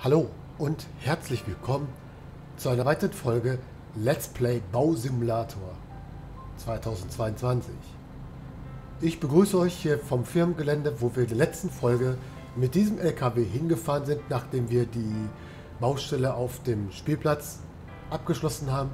Hallo und herzlich willkommen zu einer weiteren Folge Let's Play Bausimulator 2022. Ich begrüße euch hier vom Firmengelände, wo wir in der letzten Folge mit diesem LKW hingefahren sind, nachdem wir die Baustelle auf dem Spielplatz abgeschlossen haben.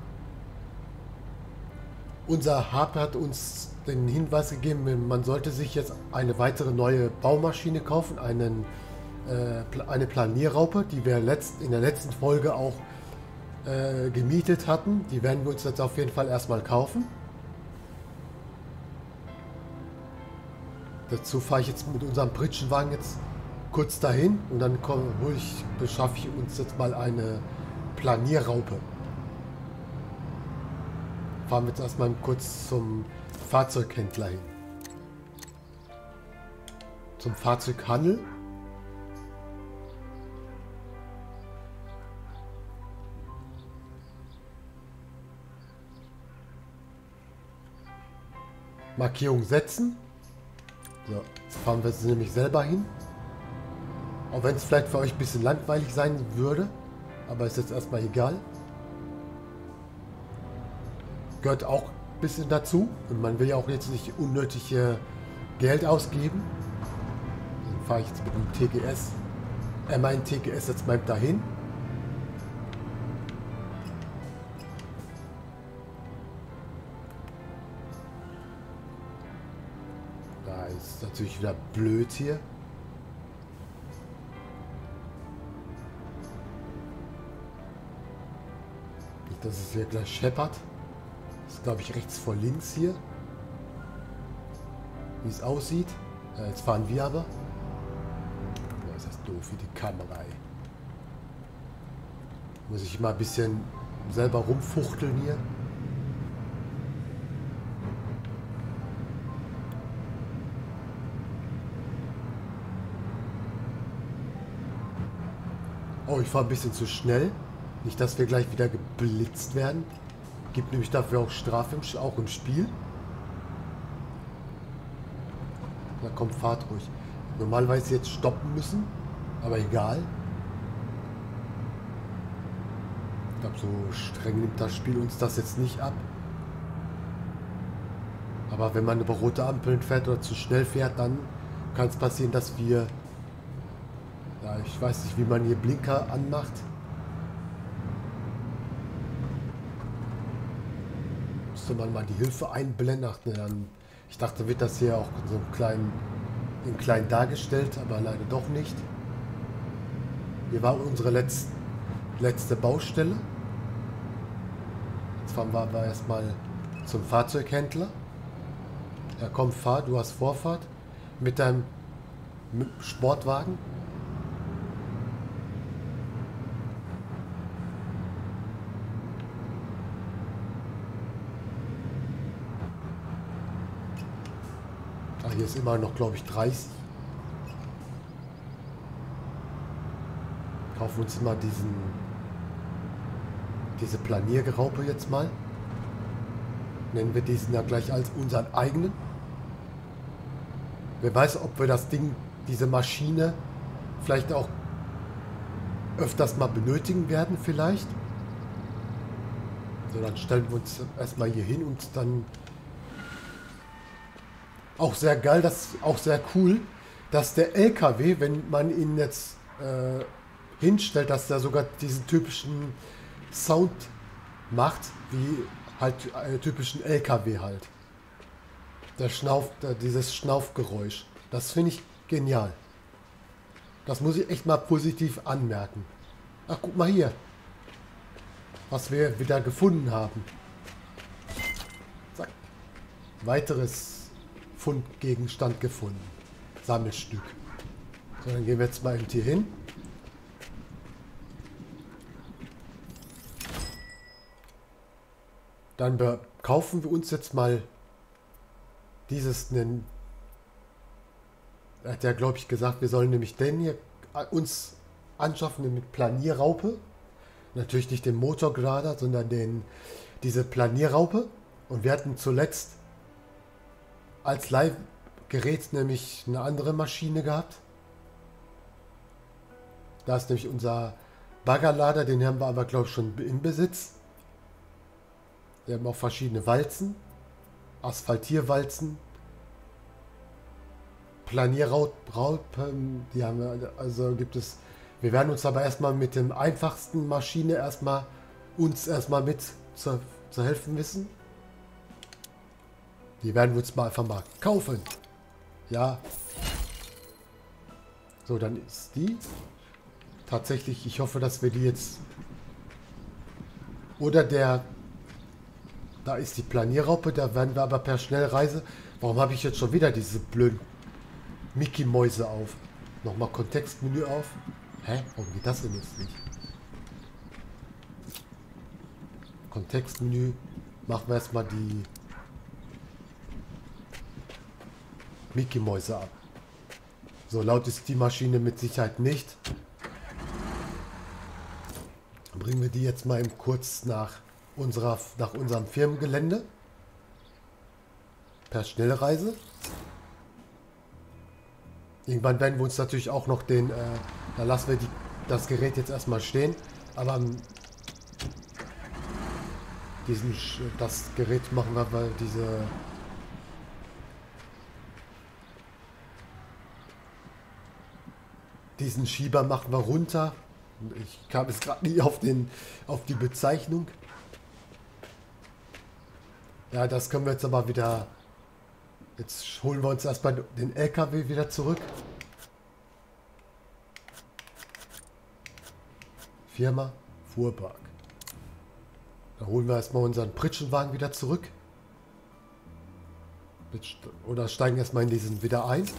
Unser Hub hat uns den Hinweis gegeben, man sollte sich jetzt eine weitere neue Baumaschine kaufen, eine Planierraupe, die wir in der letzten Folge auch gemietet hatten. Die werden wir uns jetzt auf jeden Fall erstmal kaufen. Dazu fahre ich jetzt mit unserem Pritschenwagen jetzt kurz dahin und dann beschaffe ich uns jetzt mal eine Planierraupe. Fahren wir jetzt erstmal kurz zum Fahrzeughändler hin. Zum Fahrzeughandel. Markierung setzen. So, jetzt fahren wir jetzt nämlich selber hin. Auch wenn es vielleicht für euch ein bisschen langweilig sein würde. Aber ist jetzt erstmal egal. Gehört auch ein bisschen dazu. Und man will ja auch jetzt nicht unnötig Geld ausgeben. Dann fahre ich jetzt mit dem TGS. Mein TGS jetzt mal dahin. Da ist natürlich wieder blöd hier. Nicht, dass es hier gleich scheppert. Das ist, glaube ich, rechts vor links hier. Wie es aussieht. Jetzt fahren wir aber. Ja, ist das doof wie die Kamera. Ey. Muss ich mal ein bisschen selber rumfuchteln hier. Oh, ich fahre ein bisschen zu schnell. Nicht, dass wir gleich wieder geblitzt werden. Gibt nämlich dafür auch Strafe auch im Spiel. Na komm, fahrt ruhig. Normalerweise jetzt stoppen müssen, aber egal. Ich glaube, so streng nimmt das Spiel uns das jetzt nicht ab. Aber wenn man über rote Ampeln fährt oder zu schnell fährt, dann kann es passieren, dass wir... Ja, ich weiß nicht, wie man hier Blinker anmacht. Müsste man mal die Hilfe einblenden. Ach, ne, dann, ich dachte, wird das hier auch so in klein dargestellt, aber leider doch nicht. Hier war unsere letzte Baustelle. Jetzt fahren wir aber erstmal zum Fahrzeughändler. Ja komm, fahr, du hast Vorfahrt. Mit deinem Sportwagen. Hier ist immer noch, glaube ich, 30. Kaufen uns immer diese Planierraupe jetzt mal. Nennen wir diesen ja gleich als unseren eigenen. Wer weiß, ob wir das Ding, diese Maschine, vielleicht auch öfters mal benötigen werden vielleicht. So, dann stellen wir uns erstmal hier hin und dann... Auch sehr geil, auch sehr cool, dass der LKW, wenn man ihn jetzt hinstellt, dass der sogar diesen typischen Sound macht, wie halt einen typischen LKW halt. Der Schnauf, dieses Schnaufgeräusch. Das finde ich genial. Das muss ich echt mal positiv anmerken. Ach, guck mal hier, was wir wieder gefunden haben. Zack. Weiteres Fundgegenstand gefunden. Sammelstück. So, dann gehen wir jetzt mal hier hin. Dann kaufen wir uns jetzt mal dieses, hat ja, glaube ich, gesagt, wir sollen nämlich den hier uns anschaffen mit Planierraupe. Natürlich nicht den Motorgrader, sondern diese Planierraupe. Und wir hatten zuletzt als Leihgerät nämlich eine andere Maschine gehabt. Da ist nämlich unser Baggerlader, den haben wir aber, glaube ich, schon in Besitz. Wir haben auch verschiedene Walzen, Asphaltierwalzen, Planierraupen, die haben wir, also gibt es. Wir werden uns aber erstmal mit dem einfachsten Maschine uns erstmal mit zu helfen wissen. Die werden wir uns mal einfach mal kaufen. Ja. So, dann ist die. Tatsächlich, ich hoffe, dass wir die jetzt... Oder der... Da ist die Planierraupe, da werden wir aber per Schnellreise... Warum habe ich jetzt schon wieder diese blöden Mickey-Mäuse auf? Nochmal Kontextmenü auf. Hä? Warum geht das denn jetzt nicht? Kontextmenü. Machen wir erstmal die Mickey-Mäuse ab. So laut ist die Maschine mit Sicherheit nicht. Dann bringen wir die jetzt mal eben kurz nach unserem Firmengelände. Per Schnellreise. Irgendwann werden wir uns natürlich auch noch da lassen wir das Gerät jetzt erstmal stehen. Aber das Gerät machen wir, weil diesen Schieber machen wir runter. Ich kam jetzt gerade nie auf die Bezeichnung. Ja, das können wir jetzt aber wieder... Jetzt holen wir uns erstmal den LKW wieder zurück. Firma Fuhrpark. Da holen wir erstmal unseren Pritschenwagen wieder zurück. Oder steigen erstmal in diesen wieder ein.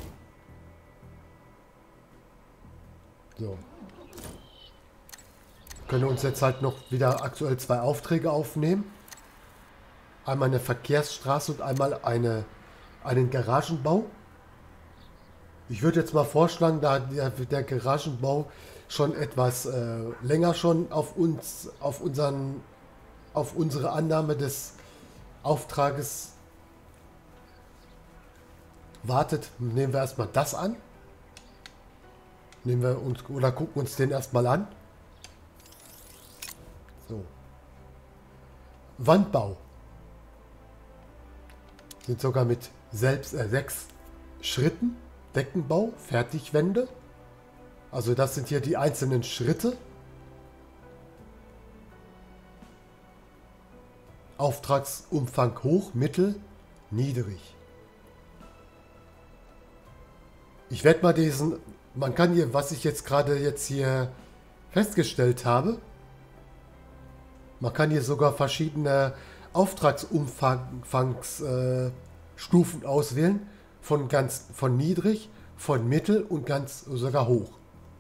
So. Können uns jetzt halt noch wieder aktuell 2 Aufträge aufnehmen. Einmal eine Verkehrsstraße und einmal einen Garagenbau. Ich würde jetzt mal vorschlagen, da der Garagenbau schon etwas länger schon auf unsere Annahme des Auftrages wartet, nehmen wir erstmal das an. Oder gucken uns den erstmal an. So. Wandbau. Sind sogar mit 6 Schritten. Deckenbau, Fertigwände. Also das sind hier die einzelnen Schritte. Auftragsumfang hoch, mittel, niedrig. Ich werde mal man kann hier, was ich jetzt hier festgestellt habe, man kann hier sogar verschiedene Auftragsumfangsstufen auswählen. Von niedrig, von mittel und ganz sogar hoch.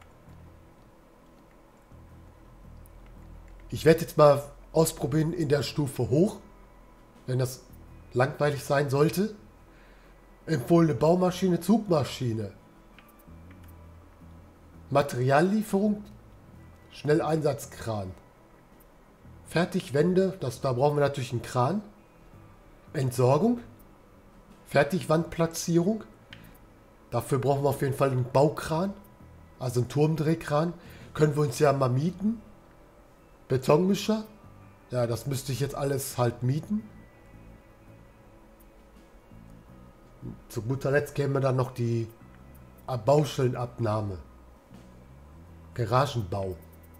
Ich werde jetzt mal ausprobieren in der Stufe hoch, wenn das langweilig sein sollte. Empfohlene Baumaschine, Zugmaschine. Materiallieferung, Schnelleinsatzkran. Fertigwände, da brauchen wir natürlich einen Kran. Entsorgung, Fertigwandplatzierung. Dafür brauchen wir auf jeden Fall einen Baukran, also einen Turmdrehkran. Können wir uns ja mal mieten. Betonmischer, ja, das müsste ich jetzt alles halt mieten. Zu guter Letzt käme dann noch die Baustellenabnahme. Garagenbau.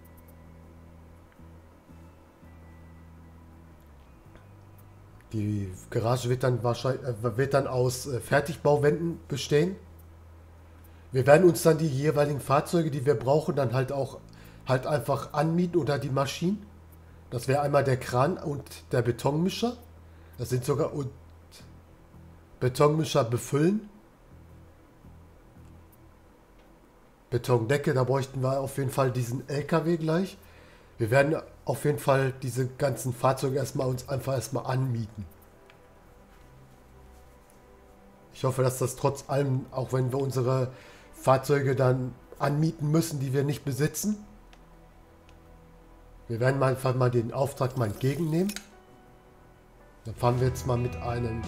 Die Garage wird dann aus Fertigbauwänden bestehen. Wir werden uns dann die jeweiligen Fahrzeuge, die wir brauchen, dann halt einfach anmieten oder die Maschinen. Das wäre einmal der Kran und der Betonmischer. Das sind sogar und Betonmischer befüllen. Betondecke, da bräuchten wir auf jeden Fall diesen LKW gleich. Wir werden auf jeden Fall diese ganzen Fahrzeuge uns erstmal anmieten. Ich hoffe, dass das trotz allem, auch wenn wir unsere Fahrzeuge dann anmieten müssen, die wir nicht besitzen. Wir werden einfach mal den Auftrag mal entgegennehmen. Dann fahren wir jetzt mal mit einem...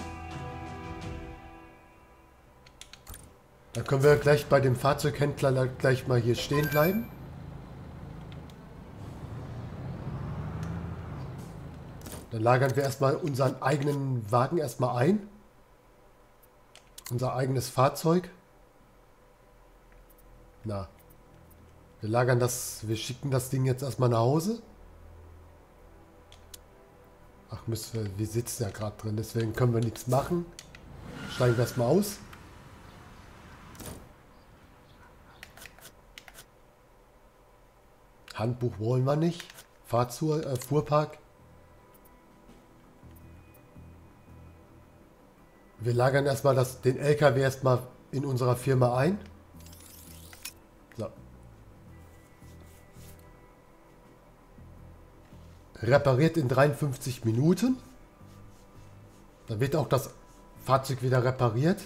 Dann können wir gleich bei dem Fahrzeughändler gleich mal hier stehen bleiben. Dann lagern wir erstmal unseren eigenen Wagen erstmal ein. Unser eigenes Fahrzeug. Na. Wir schicken das Ding jetzt erstmal nach Hause. Ach, wir sitzen ja gerade drin, deswegen können wir nichts machen. Steigen wir erstmal aus. Handbuch wollen wir nicht. Fuhrpark. Wir lagern erstmal den LKW erstmal in unserer Firma ein. So. Repariert in 53 Minuten. Dann wird auch das Fahrzeug wieder repariert.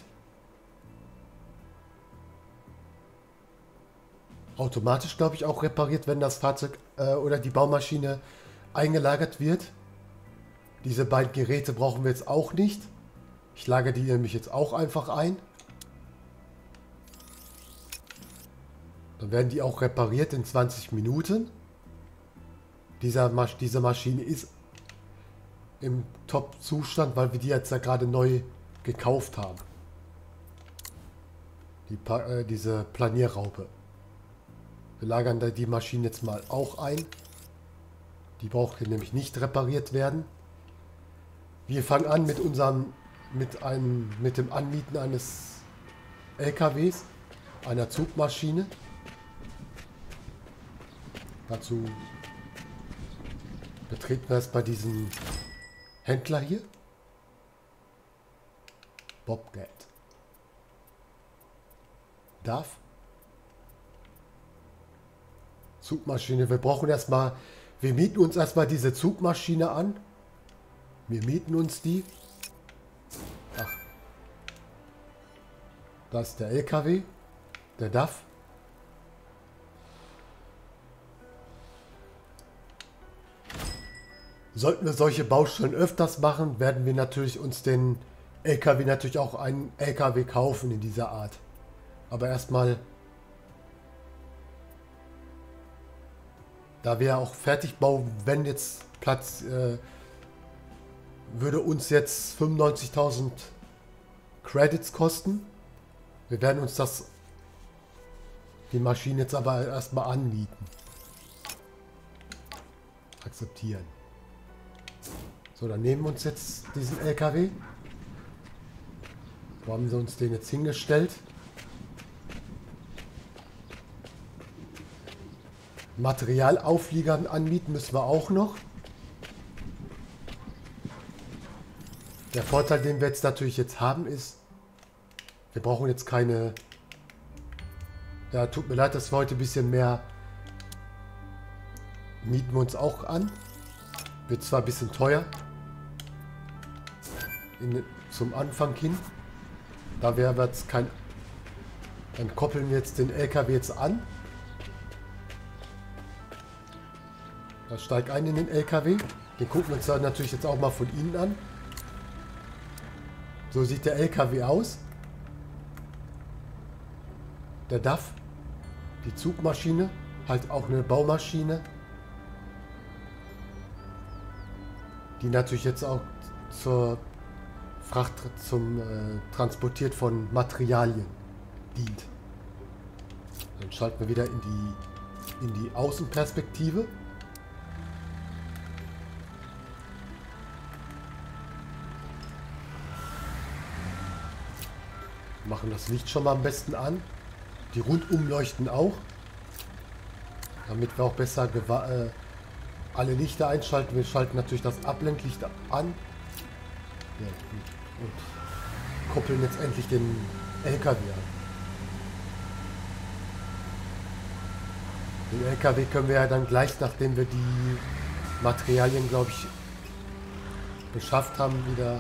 Automatisch, glaube ich, auch repariert, wenn das Fahrzeug oder die Baumaschine eingelagert wird. Diese beiden Geräte brauchen wir jetzt auch nicht. Ich lagere die nämlich jetzt auch einfach ein. Dann werden die auch repariert in 20 Minuten. Diese Maschine ist im Top-Zustand, weil wir die jetzt ja gerade neu gekauft haben. Diese Planierraupe. Wir lagern da die Maschine jetzt mal auch ein. Die braucht nämlich nicht repariert werden. Wir fangen an mit dem Anmieten eines LKWs, einer Zugmaschine. Dazu betreten wir erstmal diesen Händler hier. Bobcat. Darf. Zugmaschine. Wir mieten uns erstmal diese Zugmaschine an. Wir mieten uns die. Ach. Da ist der LKW. Der DAF. Sollten wir solche Baustellen öfters machen, werden wir natürlich uns den LKW natürlich auch einen LKW kaufen in dieser Art. Aber erstmal, da wir auch fertig bauen, wenn jetzt Platz, würde uns jetzt 95.000 Credits kosten. Wir werden uns die Maschine jetzt aber erstmal anmieten. Akzeptieren. So, dann nehmen wir uns jetzt diesen LKW. Wo haben sie uns den jetzt hingestellt? Materialaufliegern anmieten müssen wir auch noch. Der Vorteil, den wir jetzt natürlich haben, ist, wir brauchen jetzt keine... Ja, tut mir leid, dass wir heute ein bisschen mehr mieten wir uns auch an. Wird zwar ein bisschen teuer. Zum Anfang hin. Da wäre jetzt kein... Dann koppeln wir jetzt den LKW jetzt an. Da steigt ein in den LKW. Den gucken wir uns dann natürlich jetzt auch mal von innen an. So sieht der LKW aus. Der DAF. Die Zugmaschine. Halt auch eine Baumaschine. Die natürlich jetzt auch zur Fracht, zum Transportiert von Materialien dient. Dann schalten wir wieder in die Außenperspektive. Machen das Licht schon mal am besten an. Die rundum leuchten auch. Damit wir auch besser alle Lichter einschalten. Wir schalten natürlich das Abblendlicht an. Ja, und koppeln jetzt endlich den LKW an. Den LKW können wir ja dann gleich, nachdem wir die Materialien, glaube ich, beschafft haben, wieder...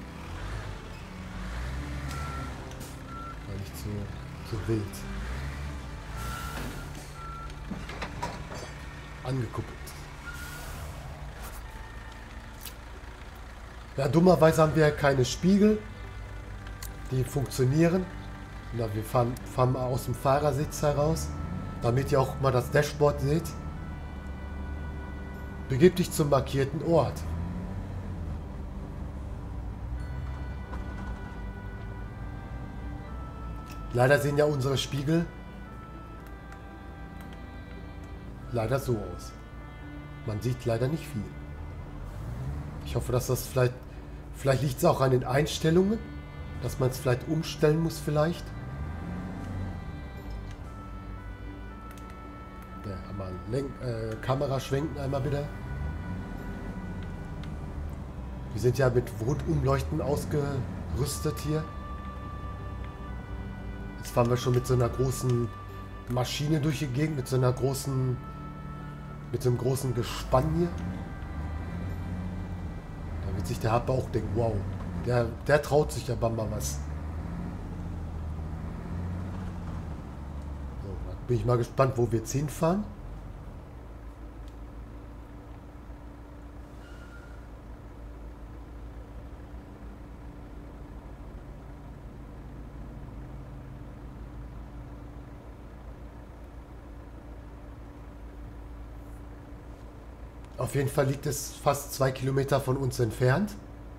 War nicht so wild. Angekuppelt. Ja, dummerweise haben wir ja keine Spiegel, die funktionieren. Ja, wir fahren mal aus dem Fahrersitz heraus, damit ihr auch mal das Dashboard seht. Begib dich zum markierten Ort. Leider sehen ja unsere Spiegel leider so aus. Man sieht leider nicht viel. Ich hoffe, dass das vielleicht liegt es auch an den Einstellungen, dass man es vielleicht umstellen muss vielleicht. Ja, einmal Kamera schwenken einmal bitte. Wir sind ja mit Rundumleuchten ausgerüstet hier. Jetzt fahren wir schon mit so einer großen Maschine durch die Gegend, mit so einem großen Gespann hier. Da wird sich der Harper auch denken, wow, der traut sich aber mal was. So, dann bin ich mal gespannt, wo wir jetzt hinfahren. Auf jeden Fall liegt es fast 2 Kilometer von uns entfernt.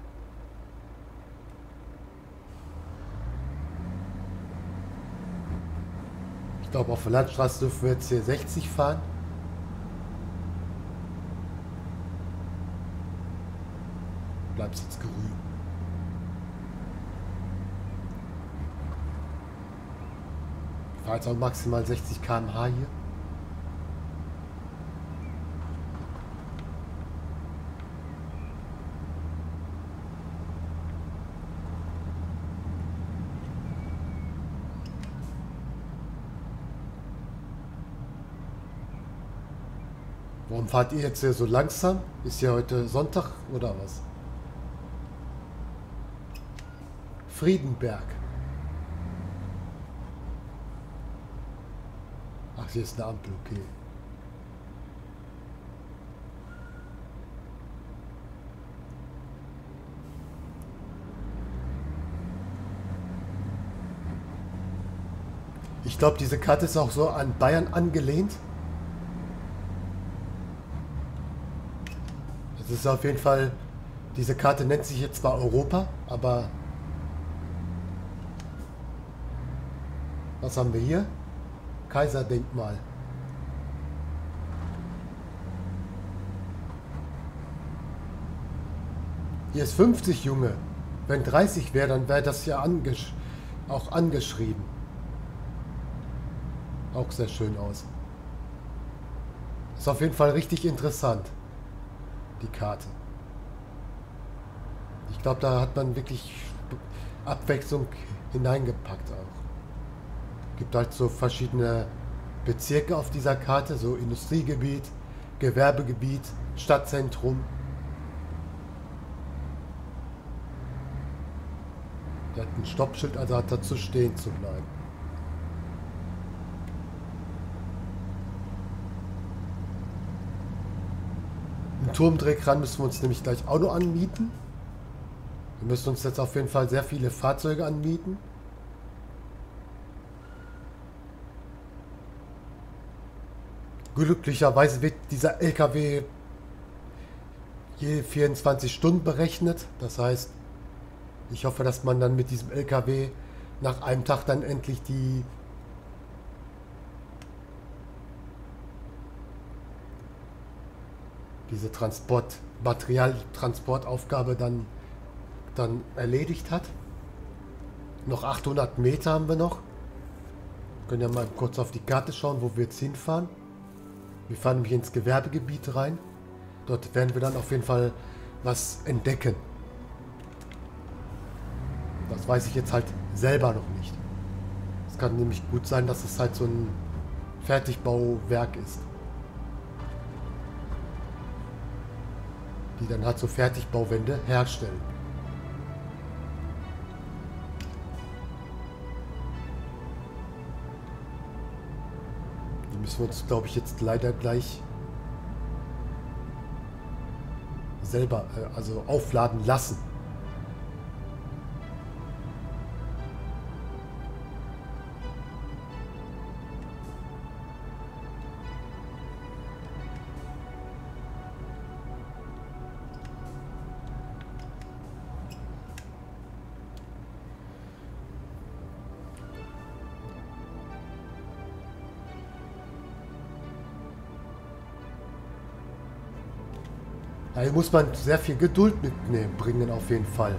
Ich glaube, auf der Landstraße dürfen wir jetzt hier 60 fahren. Bleibt jetzt grün. Ich fahre jetzt auch maximal 60 km/h hier. Warum fahrt ihr jetzt hier so langsam? Ist ja heute Sonntag oder was? Friedenberg. Ach, hier ist eine Ampel, okay. Ich glaube, diese Karte ist auch so an Bayern angelehnt. Es ist auf jeden Fall, diese Karte nennt sich jetzt zwar Europa, aber was haben wir hier? Kaiserdenkmal. Hier ist 50, Junge. Wenn 30 wäre, dann wäre das ja auch angeschrieben. Auch sehr schön aus. Ist auf jeden Fall richtig interessant. Die Karte. Ich glaube, da hat man wirklich Abwechslung hineingepackt auch. Gibt halt so verschiedene Bezirke auf dieser Karte, so Industriegebiet, Gewerbegebiet, Stadtzentrum. Der hat ein Stoppschild, also hat dazu stehen zu bleiben. Einen Turmdrehkran müssen wir uns nämlich gleich auch noch anmieten. Wir müssen uns jetzt auf jeden Fall sehr viele Fahrzeuge anmieten. Glücklicherweise wird dieser LKW je 24 Stunden berechnet. Das heißt, ich hoffe, dass man dann mit diesem LKW nach einem Tag dann endlich diese Materialtransportaufgabe dann erledigt hat. Noch 800 Meter haben wir noch. Wir können ja mal kurz auf die Karte schauen, wo wir jetzt hinfahren. Wir fahren nämlich ins Gewerbegebiet rein. Dort werden wir dann auf jeden Fall was entdecken. Das weiß ich jetzt halt selber noch nicht. Es kann nämlich gut sein, dass es halt so ein Fertigbauwerk ist. Die dann halt so Fertigbauwände herstellen. Die müssen wir uns, glaube ich, jetzt leider gleich selber also aufladen lassen. Da muss man sehr viel Geduld mitbringen, auf jeden Fall.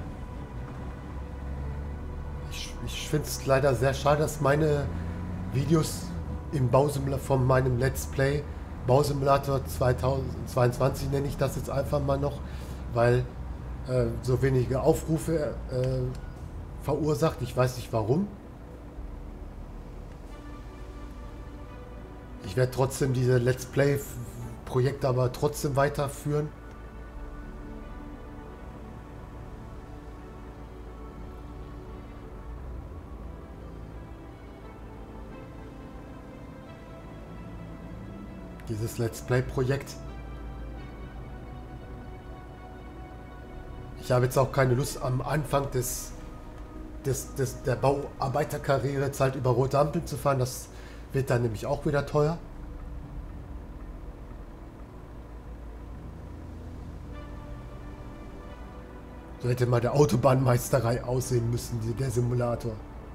Ich finde es leider sehr schade, dass meine Videos im Bausimulator von meinem Let's Play Bausimulator 2022 nenne ich das jetzt einfach mal noch, weil so wenige Aufrufe verursacht. Ich weiß nicht warum. Ich werde trotzdem diese Let's Play Projekte aber trotzdem weiterführen. Dieses Let's Play Projekt. Ich habe jetzt auch keine Lust am Anfang der Bauarbeiterkarriere jetzt halt über rote Ampeln zu fahren. Das wird dann nämlich auch wieder teuer. So hätte mal der Autobahnmeisterei aussehen müssen, der Simulator.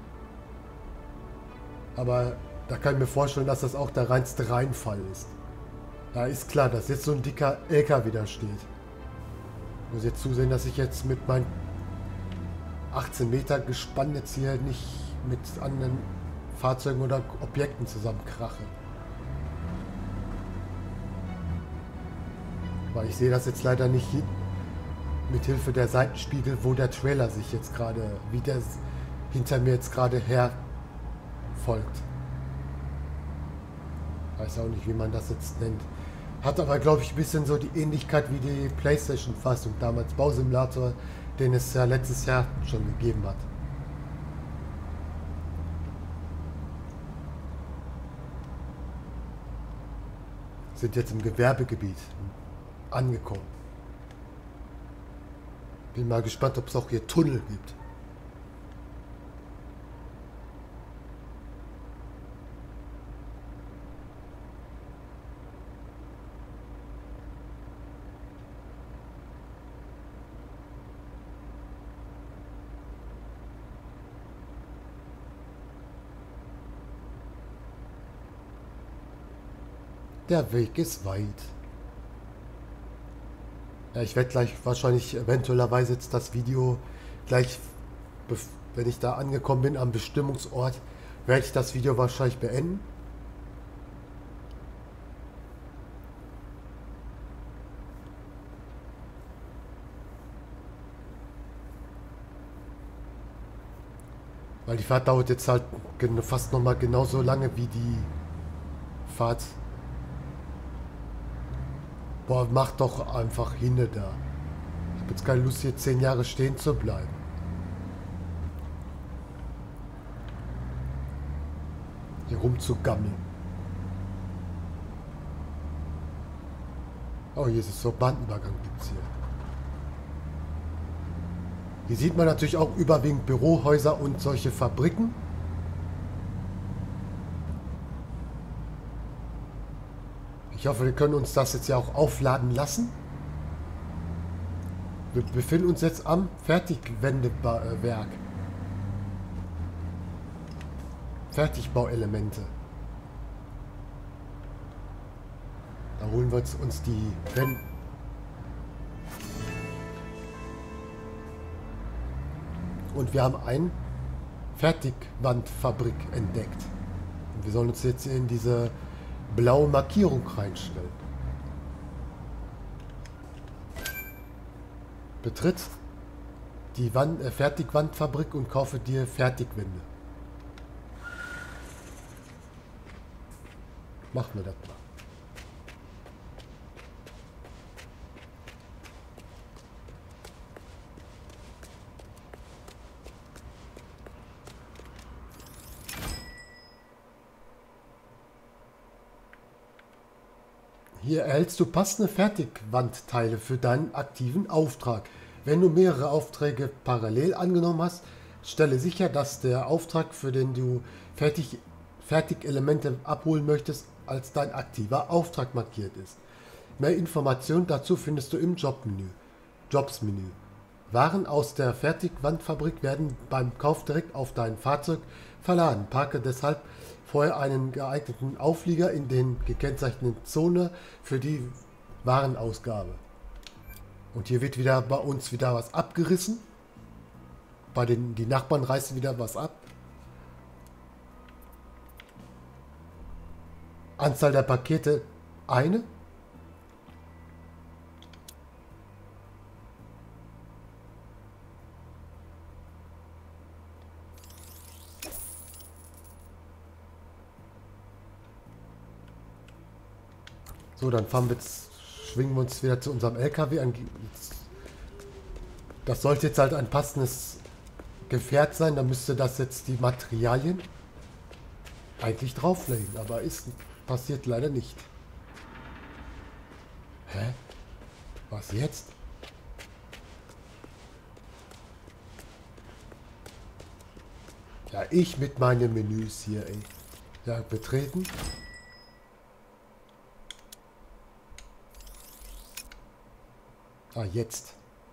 Aber da kann ich mir vorstellen, dass das auch der reinste Reinfall ist. Da ist klar, dass jetzt so ein dicker LKW da steht. Ich muss jetzt zusehen, dass ich jetzt mit meinem 18 Meter Gespann jetzt hier nicht mit anderen Fahrzeugen oder Objekten zusammenkrache. Weil ich sehe das jetzt leider nicht mit Hilfe der Seitenspiegel, wo der Trailer sich jetzt gerade, wie der hinter mir jetzt gerade her folgt. Weiß auch nicht, wie man das jetzt nennt. Hat aber, glaube ich, ein bisschen so die Ähnlichkeit wie die PlayStation-Fassung damals, Bausimulator, den es ja letztes Jahr schon gegeben hat. Sind jetzt im Gewerbegebiet angekommen. Bin mal gespannt, ob es auch hier Tunnel gibt. Der Weg ist weit. Ja, ich werde gleich wahrscheinlich eventuellerweise jetzt das Video gleich, wenn ich da angekommen bin am Bestimmungsort, werde ich das Video wahrscheinlich beenden. Weil die Fahrt dauert jetzt halt fast nochmal genauso lange wie die Fahrt. Boah, mach doch einfach hinne da. Ich habe jetzt keine Lust, hier 10 Jahre stehen zu bleiben. Hier rumzugammeln. Oh, hier ist es so, Bahnübergang gibt es hier. Hier sieht man natürlich auch überwiegend Bürohäuser und solche Fabriken. Ich hoffe, wir können uns das jetzt ja auch aufladen lassen. Wir befinden uns jetzt am Fertigwendewerk. Fertigbauelemente. Da holen wir jetzt uns die Wände. Und wir haben eine Fertigwandfabrik entdeckt. Und wir sollen uns jetzt in diese blaue Markierung reinstellen. Betritt die Fertigwandfabrik und kaufe dir Fertigwände. Machen wir das mal. Hier erhältst du passende Fertigwandteile für deinen aktiven Auftrag. Wenn du mehrere Aufträge parallel angenommen hast, stelle sicher, dass der Auftrag, für den du Fertigelemente abholen möchtest, als dein aktiver Auftrag markiert ist. Mehr Informationen dazu findest du im Jobsmenü. Waren aus der Fertigwandfabrik werden beim Kauf direkt auf dein Fahrzeug verladen. Parke deshalb vorher einen geeigneten Auflieger in den gekennzeichneten Zone für die Warenausgabe. Und hier wird wieder bei uns wieder was abgerissen. Die Nachbarn reißen wieder was ab. Anzahl der Pakete eine. So, dann schwingen wir uns wieder zu unserem LKW an. Das sollte jetzt halt ein passendes Gefährt sein. Da müsste das jetzt die Materialien eigentlich drauflegen. Aber passiert leider nicht. Hä? Was jetzt? Ja, ich mit meinen Menüs hier, ey. Ja, betreten. Ah, jetzt.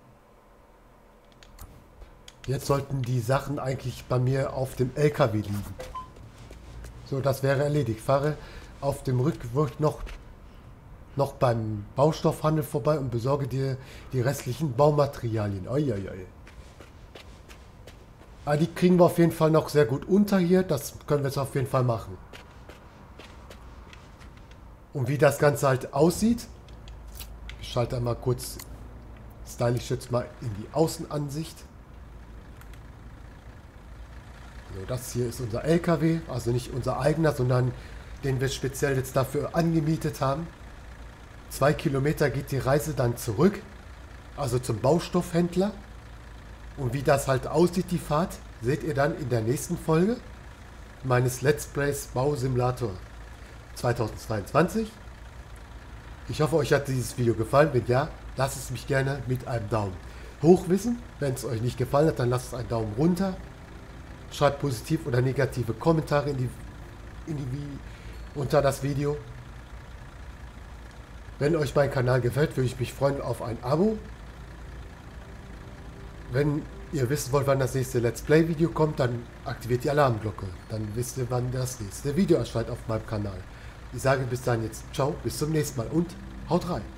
Jetzt sollten die Sachen eigentlich bei mir auf dem LKW liegen. So, das wäre erledigt. Fahre auf dem Rückweg noch beim Baustoffhandel vorbei und besorge dir die restlichen Baumaterialien. Uiuiui. Ah, die kriegen wir auf jeden Fall noch sehr gut unter hier. Das können wir jetzt auf jeden Fall machen. Und wie das Ganze halt aussieht, ich schalte einmal kurz stylisch jetzt mal in die Außenansicht. So, das hier ist unser LKW, also nicht unser eigener, sondern den wir speziell jetzt dafür angemietet haben. 2 Kilometer geht die Reise dann zurück, also zum Baustoffhändler. Und wie das halt aussieht, die Fahrt, seht ihr dann in der nächsten Folge meines Let's Plays Bausimulator 2022. Ich hoffe, euch hat dieses Video gefallen. Wenn ja, lasst es mich gerne mit einem Daumen hoch wissen. Wenn es euch nicht gefallen hat, dann lasst einen Daumen runter. Schreibt positiv oder negative Kommentare unter das Video. Wenn euch mein Kanal gefällt, würde ich mich freuen auf ein Abo. Wenn ihr wissen wollt, wann das nächste Let's Play Video kommt, dann aktiviert die Alarmglocke. Dann wisst ihr, wann das nächste Video erscheint auf meinem Kanal. Ich sage bis dann jetzt ciao, bis zum nächsten Mal und haut rein.